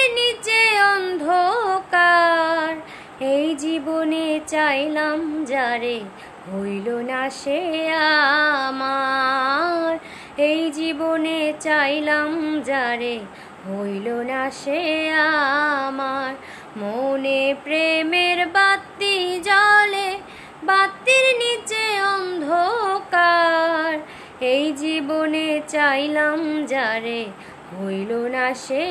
নিচে অন্ধকার। এই জীবনে চাইলাম যারে, হইল না সে আমার। এই জীবনে চাইলাম যারে, হইল না সে আমার। মনে প্রেমের বাতি জ্বলে, বাতির নিচে অন্ধকার। এই জীবনে চাইলাম যারে, হইল না সে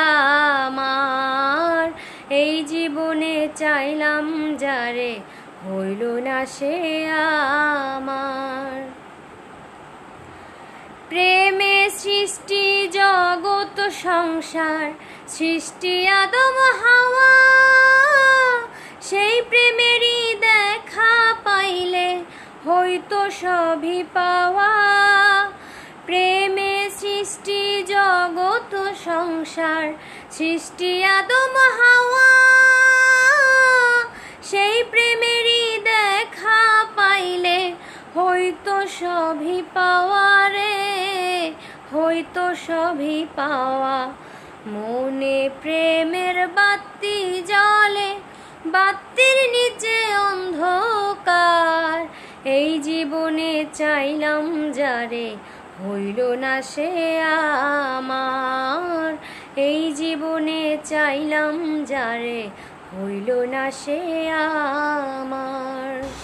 আমার। এই জীবনে চাইলাম যারে, হইল না সে আমার। প্রেমে সৃষ্টি জগৎ সংসার, সৃষ্টি আদম হাওয়া। সেই প্রেমেরই দেখা পাইলে হয়তো সবই পাওয়া। প্রেমে সৃষ্টি জগৎ সংসার, সৃষ্টি আদম হাওয়া। সেই প্রেমেরই দেখা পাইলে হয়তো সবই পাওয়া রে, হয়তো সবই পাওয়া। মনে প্রেমের বাতি জ্বলে, বাতির নিচে অন্ধকার। এই জীবনে চাইলাম যারে, হইল না সে আমার। এই জীবনে চাইলাম যারে, হইল না সে আমার।